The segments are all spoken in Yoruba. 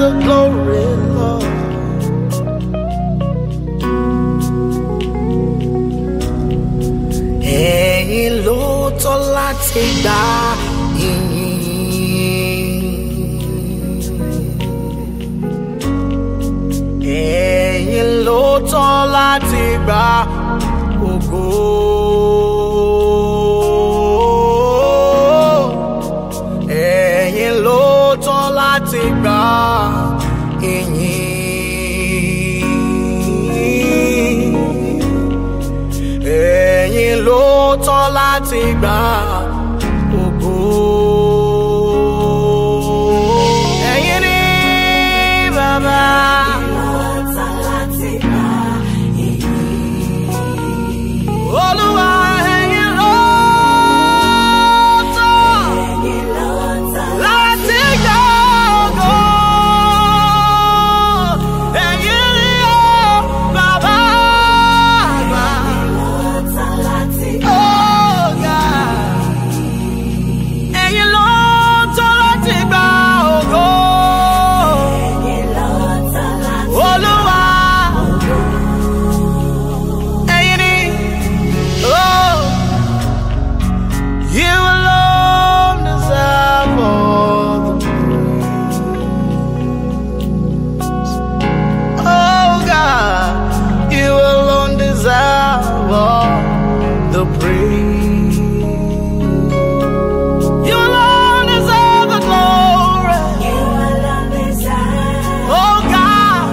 the glory, Lord. Ẹ̀yin ló tọ́ láti gbà ìyìn. Ẹ̀yin ló tọ́ láti gbà ògo. Ẹ̀yin ló tọ́ láti gbà ìyìn. Ẹ̀yin ló tọ́ láti gbà ògo. Ẹ̀yin ni Bàbá. Olúwa, ẹ̀yin ló tọ́ láti gbà ògo. Ẹ̀yin ni ó Bàbá àgbà. Oh God. Ẹ̀yin ló tọ́ láti gbà ògo. Olúwa, ẹ̀yin ni. Oh, you alone deserve all the praise. Oh God, you alone deserve all the praise. You alone deserve the glory. Oh God,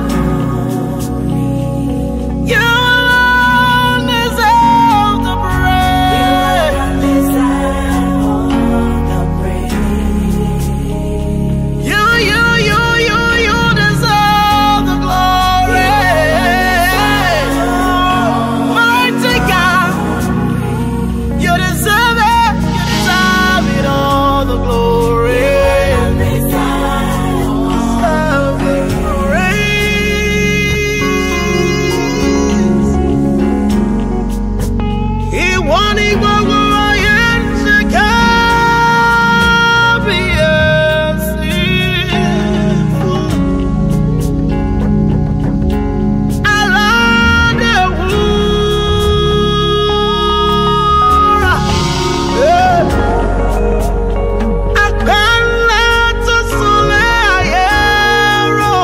you alone deserve the praise. You deserve the glory. Mighty God, you deserve it. You deserve it all, the glory. You deserve the praise. Ìwọ ni gbogbo ayé ń ṣe kábíyèsí fún. Aládé wúrà. Àpẹẹrẹ tó súnlé ayé rò.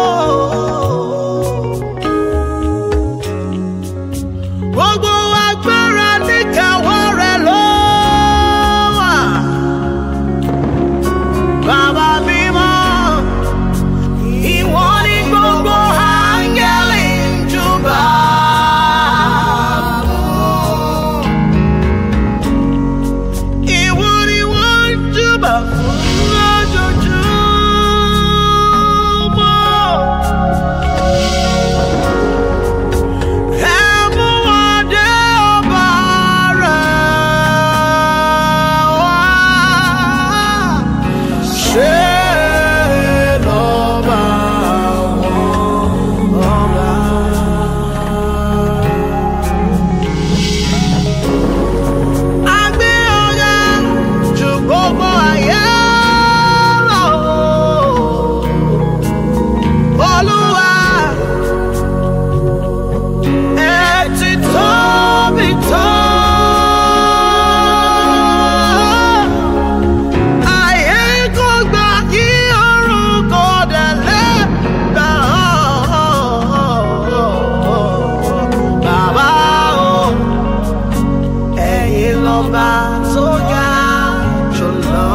Gbogbo agbára níkàáwọ́ rẹ̀ ló wà. Bàbá mímọ́, ìwọ ni gbogbo áńgẹ́lì ń júbà fún. Ìwọ ni wọ́n ń júbà fún lójoojúmọ́. Ẹ mú adé ọba rẹ̀ wá. Ṣé lọ́ba àwọn ọba? A gbé ọ̀gá ju gbogbo ayé lọ. Olúwa, ẹ ti tóbi tó. Ayé kò gbà kí orúkọ dẹ̀ lẹ́gbà. Bàbá o, ẹ̀yin lọ́ba tó ga jùlọ.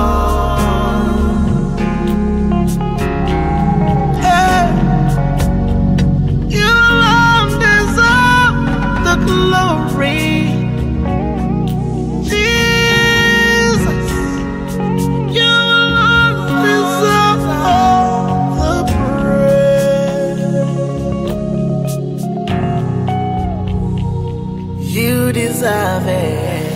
You alone deserve the glory. Jesus, you alone deserve all the praise. You deserve it.